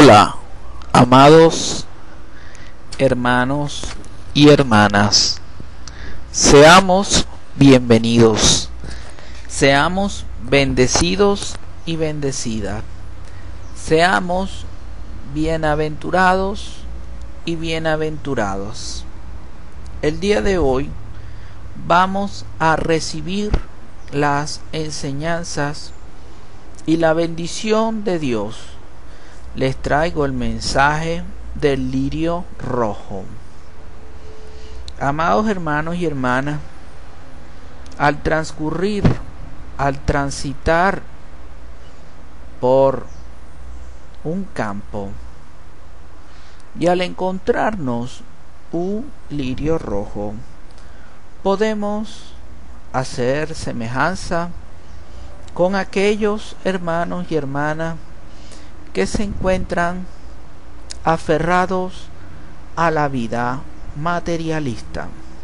Hola, amados hermanos y hermanas, seamos bienvenidos, seamos bendecidos y bendecidas, seamos bienaventurados y bienaventurados. El día de hoy vamos a recibir las enseñanzas y la bendición de Dios. Les traigo el mensaje del lirio rojo. Amados hermanos y hermanas, al transitar por un campo y al encontrarnos un lirio rojo, podemos hacer semejanza con aquellos hermanos y hermanas que se encuentran aferrados a la vida materialista.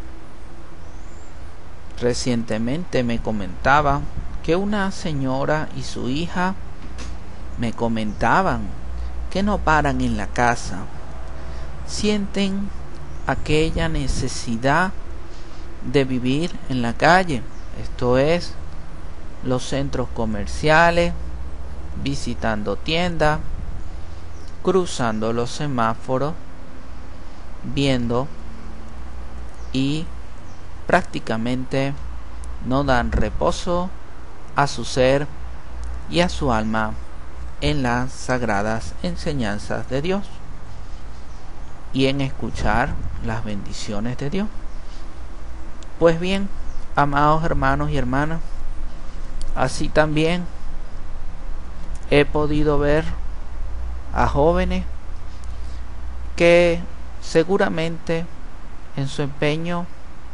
Recientemente me comentaba que una señora y su hija me comentaban que no paran en la casa, sienten aquella necesidad de vivir en la calle, esto es, los centros comerciales, visitando tiendas, cruzando los semáforos, viendo y prácticamente no dan reposo a su ser y a su alma en las sagradas enseñanzas de Dios y en escuchar las bendiciones de Dios. Pues bien, amados hermanos y hermanas, así también he podido ver a jóvenes que seguramente en su empeño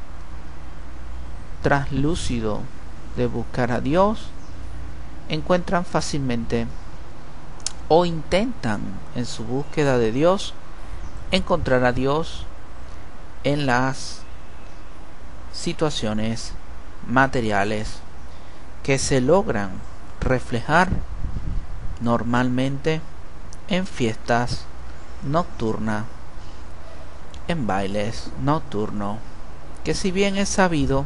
translúcido de buscar a Dios encuentran fácilmente o intentan en su búsqueda de Dios encontrar a Dios en las situaciones materiales que se logran reflejar normalmente en fiestas nocturnas, en bailes nocturnos, que si bien es sabido,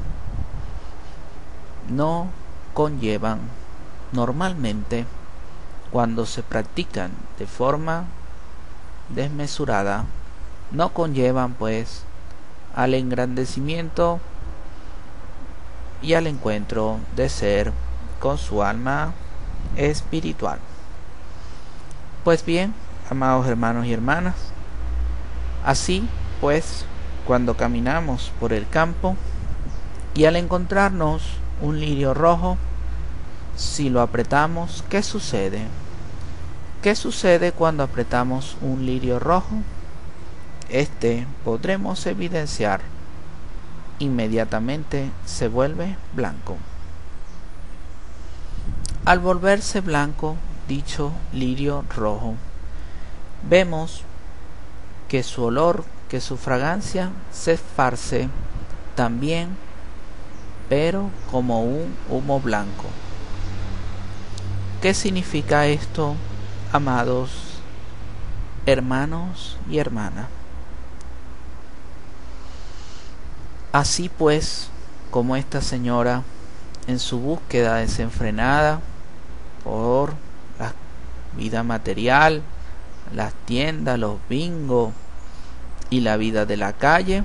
no conllevan normalmente, cuando se practican de forma desmesurada, no conllevan pues al engrandecimiento y al encuentro de ser con su alma espiritual. Pues bien, amados hermanos y hermanas, así pues, cuando caminamos por el campo y al encontrarnos un lirio rojo, si lo apretamos, ¿qué sucede? ¿Qué sucede cuando apretamos un lirio rojo? Podremos evidenciar inmediatamente se vuelve blanco. Al volverse blanco dicho lirio rojo, vemos que su olor, que su fragancia se esparce también, pero como un humo blanco. ¿Qué significa esto, amados hermanos y hermanas? Así pues, como esta señora, en su búsqueda desenfrenada por la vida material, las tiendas, los bingos y la vida de la calle,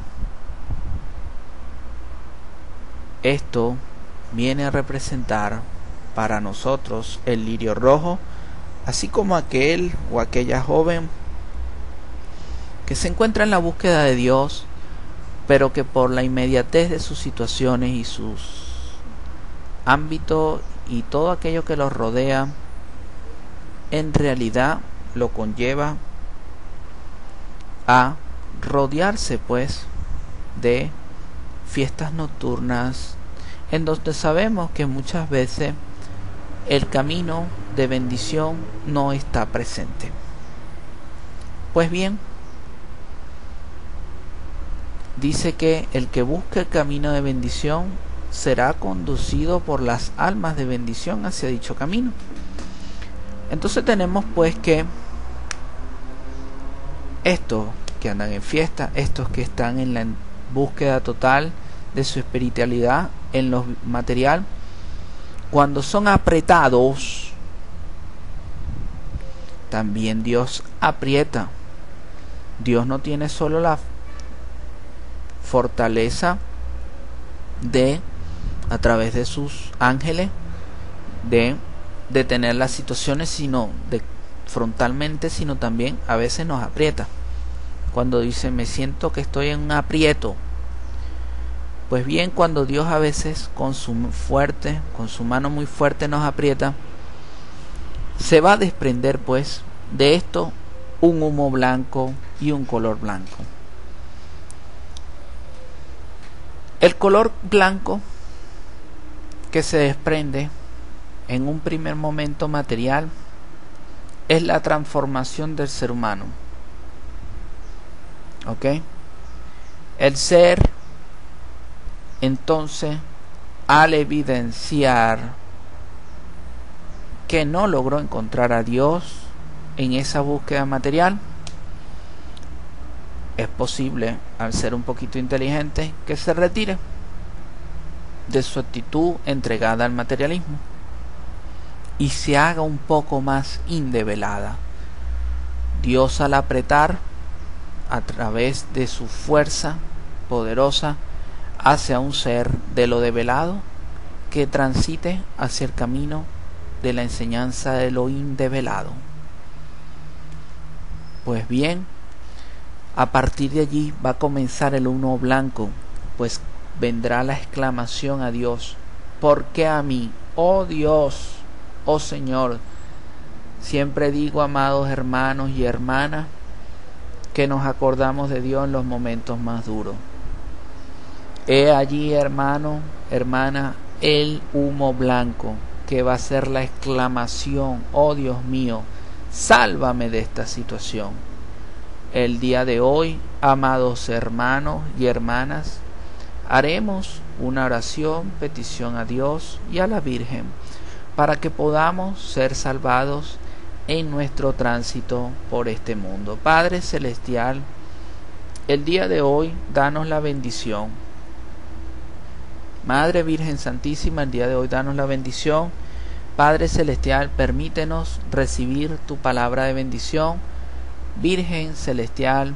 esto viene a representar para nosotros el lirio rojo, así como aquel o aquella joven que se encuentra en la búsqueda de Dios, pero que por la inmediatez de sus situaciones y sus ámbitos y todo aquello que los rodea, en realidad lo conlleva a rodearse pues de fiestas nocturnas, en donde sabemos que muchas veces el camino de bendición no está presente. Pues bien, dice que el que busque el camino de bendición será conducido por las almas de bendición hacia dicho camino. Entonces tenemos pues que estos que andan en fiesta, estos que están en la búsqueda total de su espiritualidad en lo material, cuando son apretados, también Dios aprieta. Dios no tiene solo la fortaleza de, a través de sus ángeles, de detener las situaciones, sino de frontalmente, sino también a veces nos aprieta. Cuando dice me siento que estoy en un aprieto, pues bien, cuando Dios a veces con su mano muy fuerte nos aprieta, se va a desprender pues de esto un humo blanco y un color blanco. El color blanco que se desprende en un primer momento material es la transformación del ser humano. ¿Ok? El ser, entonces, al evidenciar que no logró encontrar a Dios en esa búsqueda material, es posible, al ser un poquito inteligente, que se retire de su actitud entregada al materialismo y se haga un poco más indevelada. Dios, al apretar a través de su fuerza poderosa, hace a un ser de lo develado que transite hacia el camino de la enseñanza de lo indevelado. Pues bien, a partir de allí va a comenzar el humo blanco, pues vendrá la exclamación a Dios: ¿por qué a mí? Oh Dios, oh Señor. Siempre digo, amados hermanos y hermanas, que nos acordamos de Dios en los momentos más duros. He allí, hermano, hermana, el humo blanco que va a ser la exclamación: oh Dios mío, sálvame de esta situación. El día de hoy, amados hermanos y hermanas, haremos una oración, petición a Dios y a la Virgen para que podamos ser salvados en nuestro tránsito por este mundo. Padre Celestial, el día de hoy, danos la bendición. Madre Virgen Santísima, el día de hoy, danos la bendición. Padre Celestial, permítenos recibir tu palabra de bendición. Virgen Celestial,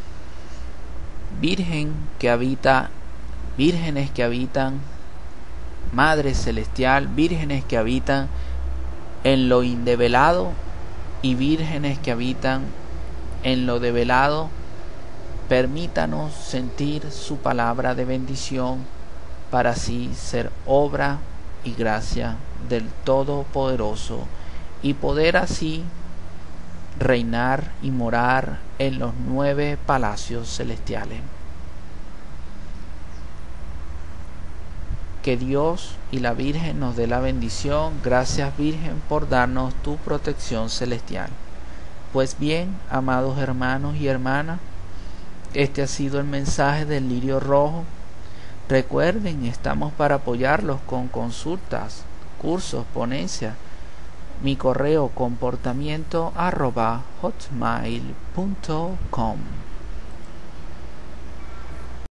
Virgen que habita, vírgenes que habitan, Madre Celestial, vírgenes que habitan en lo indevelado y vírgenes que habitan en lo develado, permítanos sentir su palabra de bendición para así ser obra y gracia del Todopoderoso y poder así reinar y morar en los 9 palacios celestiales. Que Dios y la Virgen nos dé la bendición. Gracias, Virgen, por darnos tu protección celestial. Pues bien, amados hermanos y hermanas, este ha sido el mensaje del Lirio Rojo. Recuerden, estamos para apoyarlos con consultas, cursos, ponencias. Mi correo comportamiento@hotmail.com.